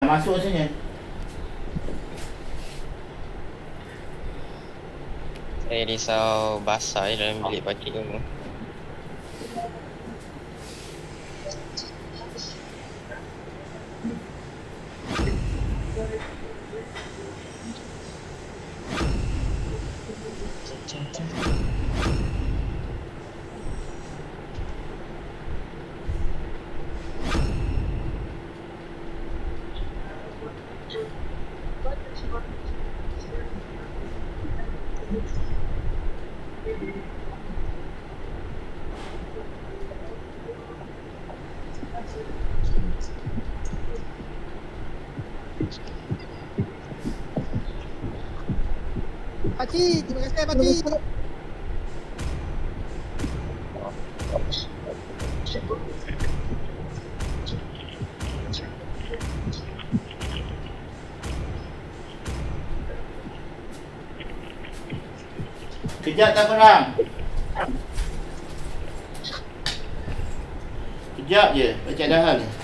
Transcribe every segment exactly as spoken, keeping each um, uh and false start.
masuk sini. Saya risau basah je dalam bilik pakcik kamu. Pakcik, terima kasih pakcik. Kejap tak korang? Kejap je, baca dah hal ni.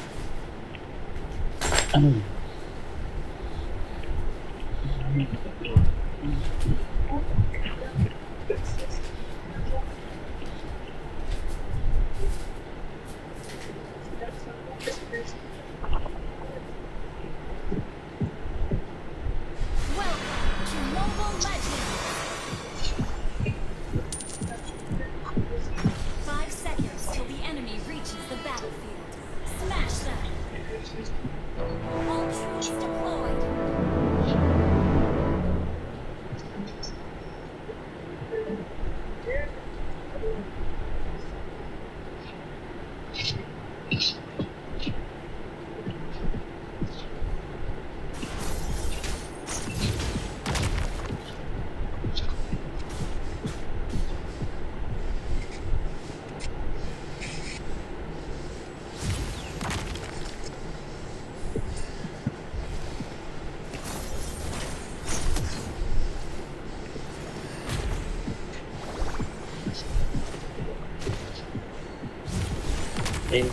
Eh.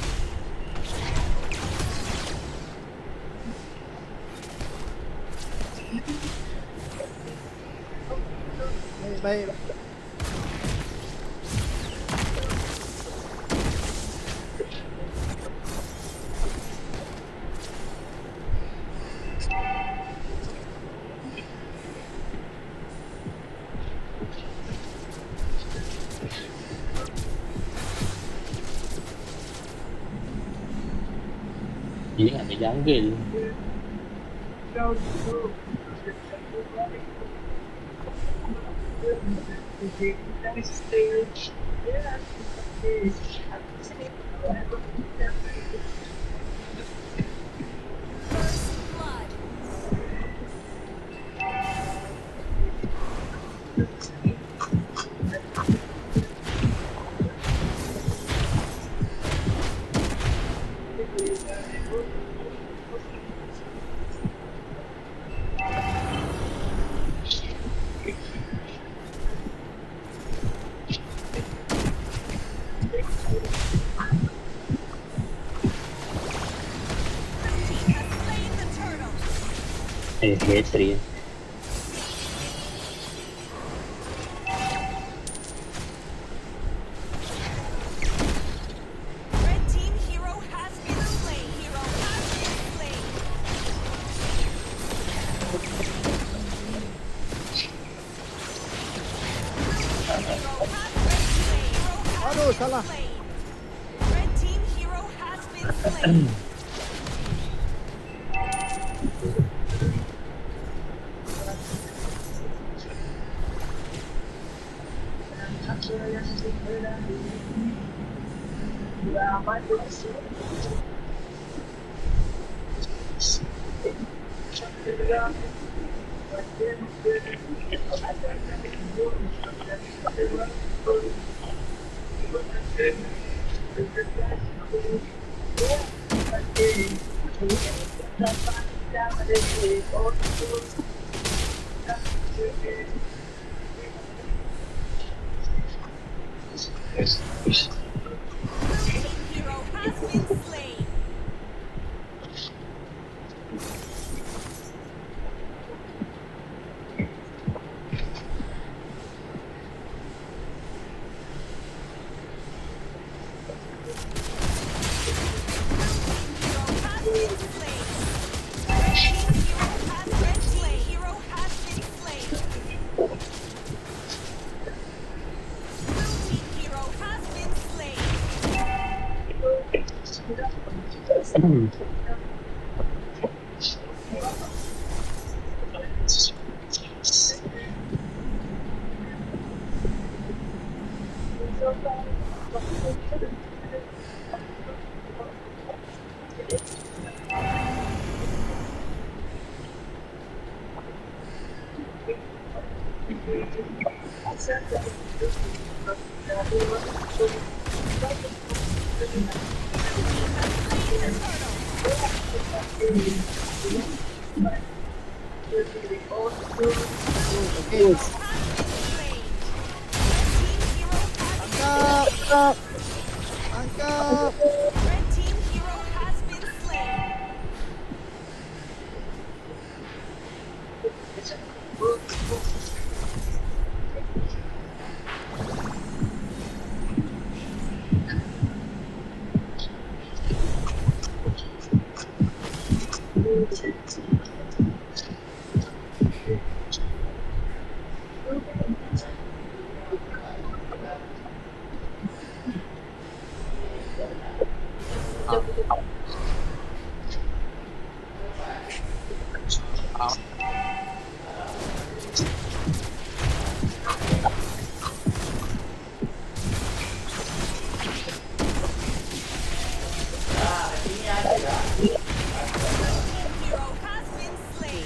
Baik, baik. Dia ada jungle. Eh, hatred. Aduh, salah. Hero has been slain. Okey. Angkat, angkat. Angkat. Red team hero has been slain. Hero has been slain.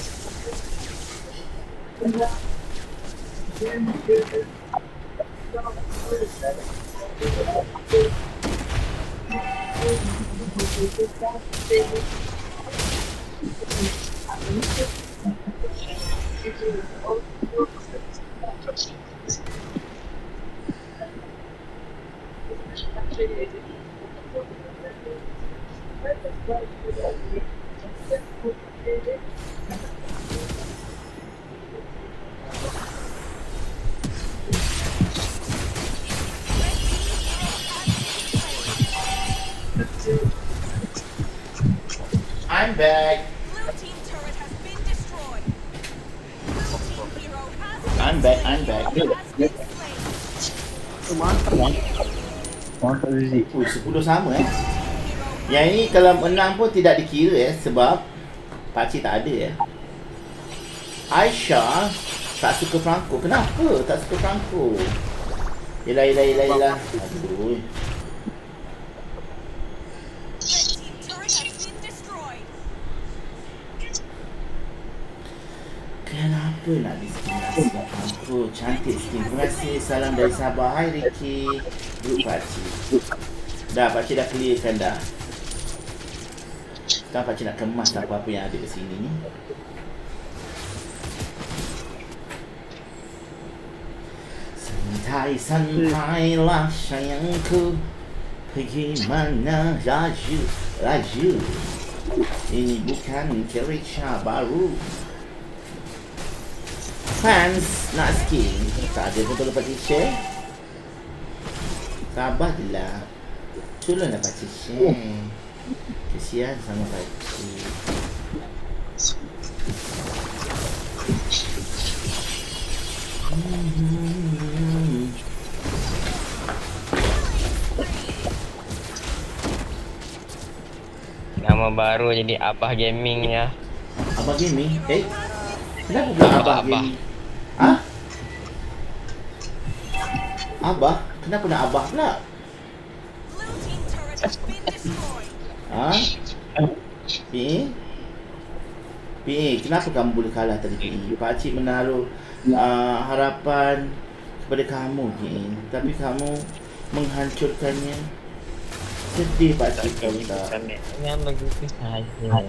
I'm back. Blue team turret has been destroyed. Blue team hero has been I'm back, slain. I'm back. Hero has been slain. Mantap. Mantap Zizi. Oh, sepuluh sama eh. Yang ini kalau menang pun tidak dikira eh sebab pakcik tak ada eh. Aisyah tak suka Franco. Kenapa tak suka Franco? Yelah, yelah, yelah, yelah. Aduh. Red team turret has been destroyed. Kenapa nak diskriminasi Franco? Cantik skin. Terima kasih. Salam dari Sabah. Hai Ricky. Grup pakcik. Dah, pakcik dah clearkan dah. Sekarang pakcik nak kemas apa-apa yang ada di sini ni. Santai-santailah sayangku, pergi mana laju, laju. Ini bukan kereta baru. Fans nak skin, tak ada pun tolong pakcik share. Sabar je lah. Tolonglah pakcik share. Kesian sama pakcik. Hmm. Nama baru jadi Abah Gaming ya. Abah Gaming? Eh? Kenapa pula Abah, Abah, Abah. Gaming? Hah? Abah? Kenapa nak Abah pula? Blue team turret has been destroyed. Ha? P A? P A, kenapa kamu boleh kalah tadi P A? Pakcik menaruh uh, harapan kepada kamu P A, tapi kamu menghancurkannya. Sedih pakcik kamu tak? Yang begitu saja.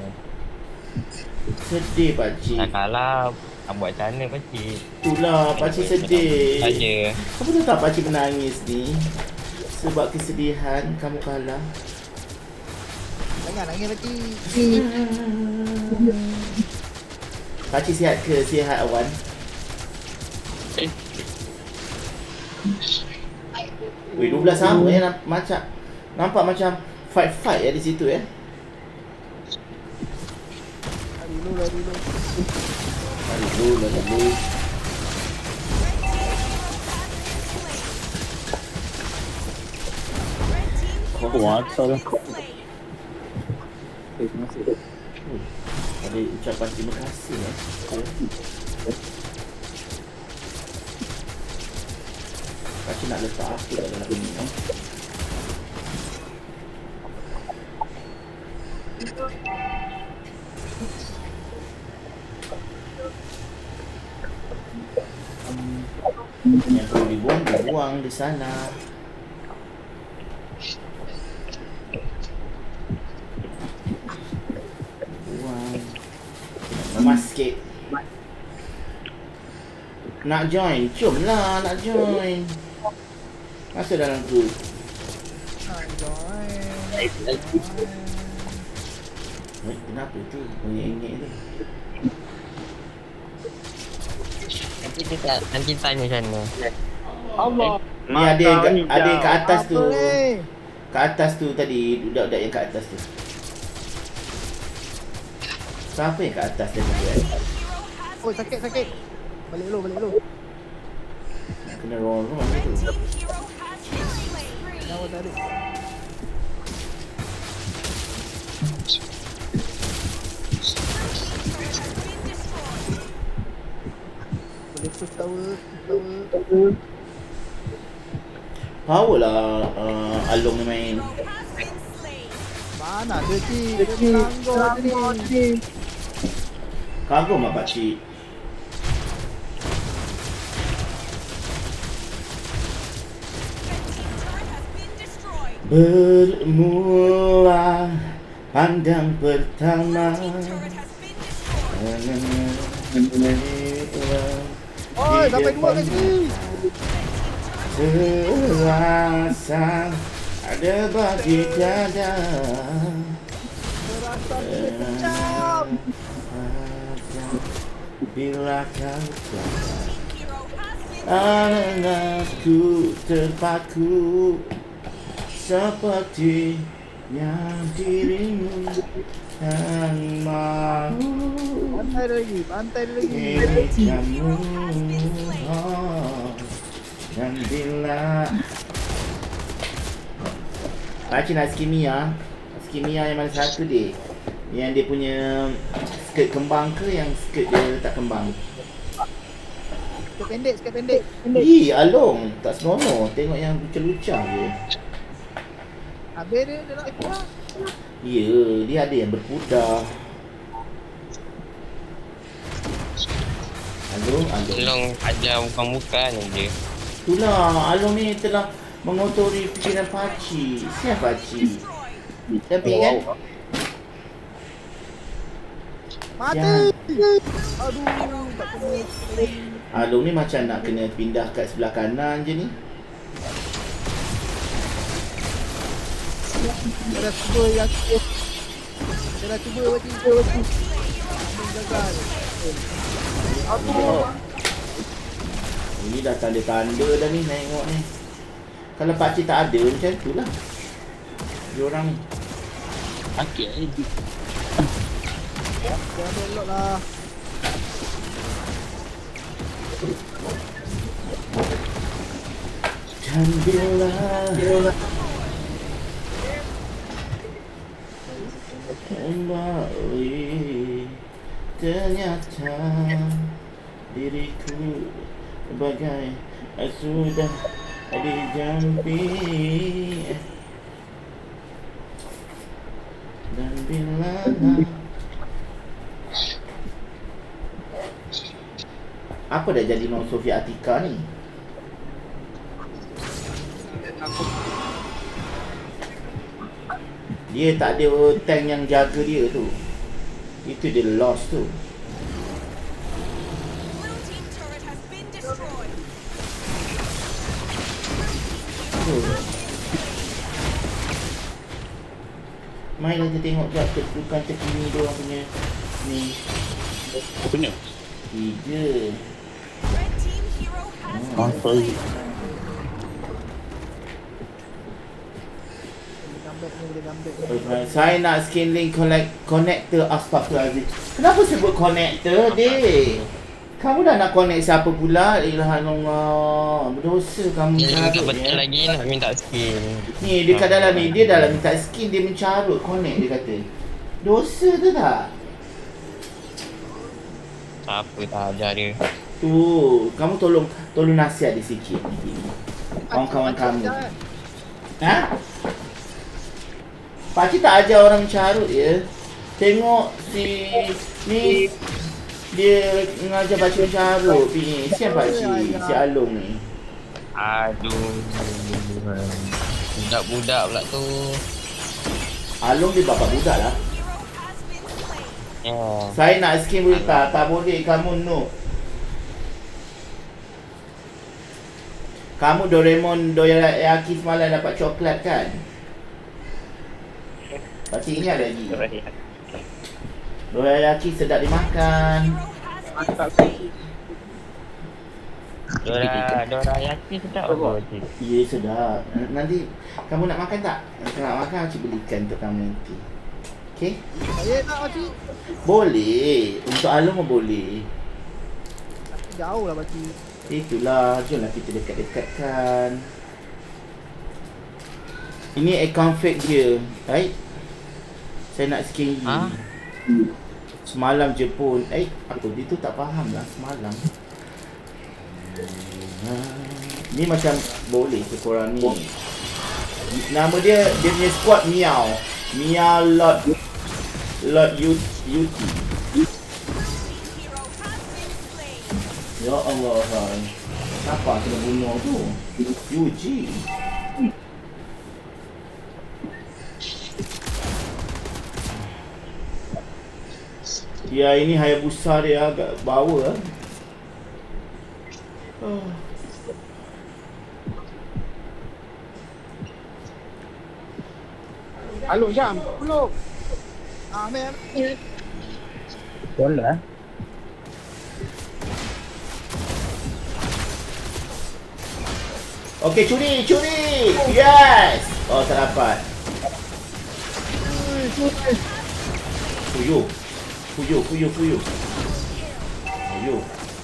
Sedih pakcik. Dah kalah, nak buat macam mana pakcik? Itulah pakcik sedih. Saja. Kamu tahu tak pakcik menangis ni? Sebab kesedihan kamu kalah. Jangan nangis lagi. Pakcik sihat ke? Sihat Awan? Weh, dua belas sama ya, namp- macam nampak macam fight-fight ya di situ ya. Lari dulu, lari dulu. Lari dulu, lari dulu. Red team hero Kuat has salah. been slain. Terima kasih. Oh, ada ucapan terima kasih ya. Pakcik nak letak apa kat dalam ni ya. Yang perlu dibuang, dibuang di sana. Buang. Lemas sikit. Nak join? Jom lah nak join. Masuk dalam group. Nak join. Eh, kenapa tu? Bunyi-bunyi tu. Nanti kita nanti tanya macam mana. Allah. Ni ada yang kat- ada yang kat atas tu. Apa ni? Kat atas tu tadi, budak-budak yang kat atas tu. Siapa yang kat atas tadi tu eh? Oh, sakit sakit. Balik dulu, balik dulu. Kena roll-roll macam tu. Team hero has been slain. Nyawa tarik. Been destroyed. Boleh push tower, push tower. Power lah uh, Along ni main. Hero has been slain. Mana ada cik? Dia ni langgar ni. Kagum lah pakcik. Team turret has been destroyed. Bermula pandang pertama. Team turret has been destroyed. Oi, sampai dua kat sini. Terasa ada bagi dada. Terasa macam. Bila kau Team hero has been anakku terpaku seperti yang dirimu dan mau Pantai dia lagi, pantai dia lagi. ini kamu oh, dan bila Pakcik nak skin Mia. Skin Mia yang mana satu dia? Yang dia punya skirt kembang ke yang skirt dia tak kembang? Sikit pendek, sikit pendek. Ih, Along. Tak senonoh. Tengok yang lucah-lucah je. Habis dia, dia nak keluar. Ya, dia ada yang berpudar. Along, Along. Tolong ajar bukan-bukan je. Itulah, Along ni telah mengotori fikiran pakcik. Siapa pakcik? Tapi kan? Mati. Aduh, tak kena. Along ni macam nak kena pindah kat sebelah kanan je ni. Dia dah cuba yang Dia dah cuba bagi dia bagi. Dia gagal. Oh. Ini dah tanda-tanda dah ni tengok ni. Kalau pakcik tak ada macam tu lah. Diorang ni. Sakit eh. Jangan belok lah. Dan bila kembali ternyata diriku bagai sudah dijampi. Dan bila apa dah jadi Nong Sofia Atika ni? Dia tak ada tank yang jaga dia tu. Itu dia lost tu. Blue team turret has been destroyed. Tu. Mainlah kita tengok jap kedudukan terkini dia orang punya ni. Punya. Tiga. Red team hero has been Apa? slain. Boleh comeback ni, boleh comeback ni. Okay. Saya nak skin link collect connector. Astaghfirullahaladzim. Kenapa sebut connector, Dek? Kamu dah nak connect siapa pula? Ilahallah. Berdosa kamu Dia tak carut betul ya. lagi nak minta skin. Ni dekat dalam ni, dia dalam minta skin, dia mencarut connect dia kata. Dosa tu tak? Apa tak ajar dia. Tu, kamu tolong tolong nasihat dia sikit ni. Kawan-kawan kamu. Ha? Pakcik tak ajar orang mencarut ya. Tengok si ni Dia mengajar pakcik macam Aruk P A. Siap pakcik si Along ni. Aduh. Budak-budak pula tu. Along dia bapak budak lah. Ya. Saya nak skin boleh tak? Tak boleh, kamu no. Kamu Doraemon Dorayaki semalam dapat coklat kan? Pakcik ingat lagi? Dorayaki sedap dimakan. Dora Dorayaki sedap apa cik? Ya sedap. Nanti kamu nak makan tak? Kalau nak makan pakcik belikan untuk kamu nanti. Okey? Saya nak pakcik. Boleh. Untuk Along pun boleh. Jauh lah pakcik. Itulah, jomlah kita dekat-dekatkan. Ini account fake dia, right? Saya nak skin ni. Ha? Semalam je pun, eh, apa dia tu tak faham lah semalam. Ni macam boleh ke korang ni. Nama dia, dia punya squad Miao. Miao Lord Lord Yuti. Ya Allah, siapa kena bunuh tu? Yuji. Ya, ini Hayabusa dia agak bawa. Oh. Halo jam, belum. Ah, mem. Boleh. Okey, curi, curi. Yes. Oh, tak dapat. Fuyo. Fuyo, fuyo, fuyo. Fuyo.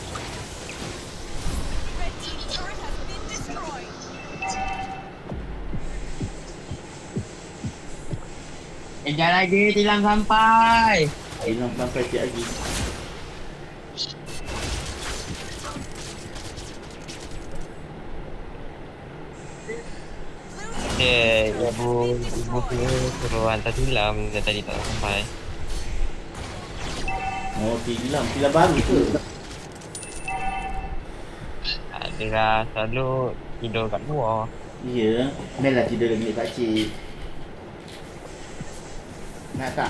Sekejap lagi tilang sampai. Hilang sampai sekejap lagi. Dia ibu ibu tu suruh hantar tilam dia tadi tak sampai. Oh, tilam. Tilam baru ke? Dia dah selalu tidur kat luar. Ya. Mel lah tidur dalam bilik pakcik. Nak tak?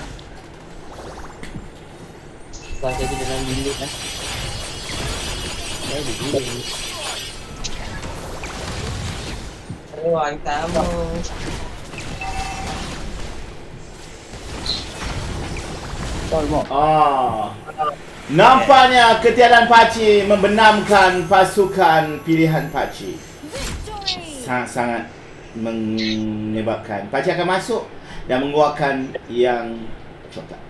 Lepas jadi dalam bilik lah. Saya di bilik. Ruang tamu. Ah. Nampaknya ketiadaan pakcik membenamkan pasukan pilihan pakcik. Sangat-sangat menyebabkan pakcik akan masuk dan mengeluarkan yang coklat.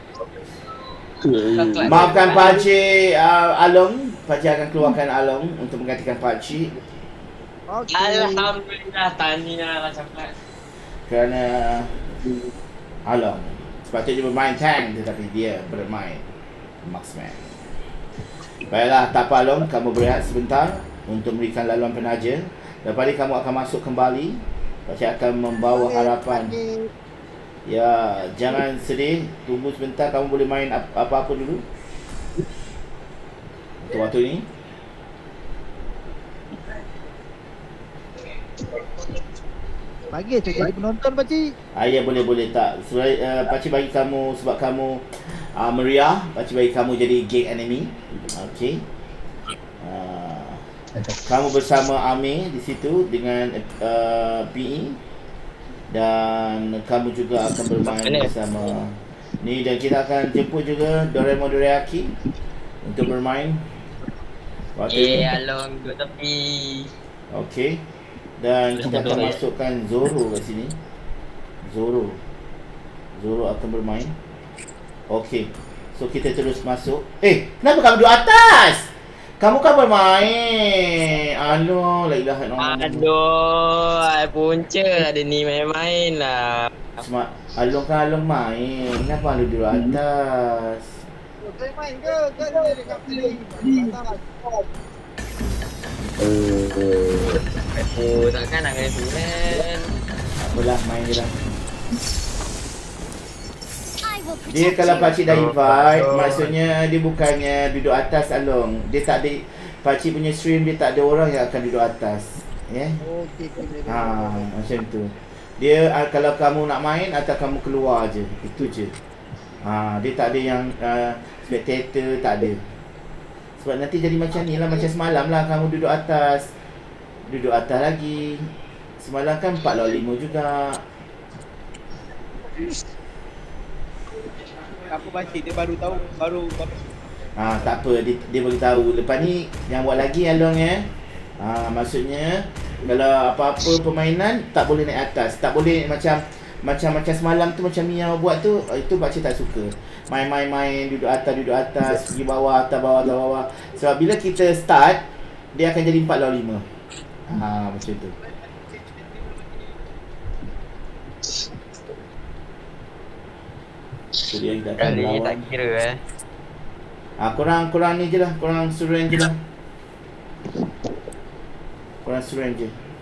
Maafkan pakcik uh, Along. Pakcik akan keluarkan Along untuk menggantikan pakcik. Okey. Alhamdulillah, tahniah lah coklat. Kerana Along sepatutnya bermain tank tetapi dia bermain marksman. Baiklah, tak apa Along, kamu berehat sebentar untuk memberikan laluan penaja. Lepas ni kamu akan masuk kembali. Pakcik akan membawa harapan. Ya, jangan sedih. Tunggu sebentar, kamu boleh main apa-apa dulu untuk waktu ini. Bagi cek jadi penonton pakcik. Ah, ya, boleh-boleh tak. Sebab uh, pakcik bagi kamu sebab kamu uh, meriah, pakcik bagi kamu jadi geng enemy. Okey. Uh, kamu bersama Amir di situ dengan uh, P E dan kamu juga akan bermain bersama ni, dan kita akan jemput juga Doraemon Dorayaki untuk bermain. Eh, Along duduk tepi. Okey. Dan kita akan masukkan Zoro kat sini. Zoro. Zoro akan bermain. Okey. So kita terus masuk. Eh, kenapa kamu duduk atas? Kamu kan bermain. Aduh, la ilaha illallah. Aduh, ai punca ada ni main-main lah. Smart. Along kan Along main. Kenapa Along duduk atas? Saya main ke? Kan dia dekat pilih. Oh, takkan nak kena friend. Apalah, main je lah. I will Dia kalau pakcik dah invite, maksudnya dia bukannya duduk atas Along. Dia tak ada, pakcik punya stream dia tak ada orang yang akan duduk atas. Ya. Yeah? Okey, okey. Ha, macam tu. Dia uh, kalau kamu nak main atau kamu keluar je. Itu je. Ha, dia tak ada yang uh, spectator, tak ada. Sebab nanti jadi macam ni lah, macam semalam lah kamu duduk atas. Duduk atas lagi. Semalam kan empat lawan lima juga. Apa pakcik dia baru tahu, baru baru Ah, tak apa, dia, dia beritahu. Lepas ni yang buat lagi Along ya. Ah, maksudnya kalau apa-apa permainan tak boleh naik atas. Tak boleh macam macam macam semalam tu macam Mia buat tu, itu pakcik tak suka. Main-main-main duduk atas duduk atas, pergi bawah atas bawah atas bawah. Sebab bila kita start dia akan jadi empat lawan lima. Ah, macam tu. So, dia tak akan Kali ni lawan. tak kira eh. Ah, korang korang ni je lah, korang suruh je lah. Korang suruh je.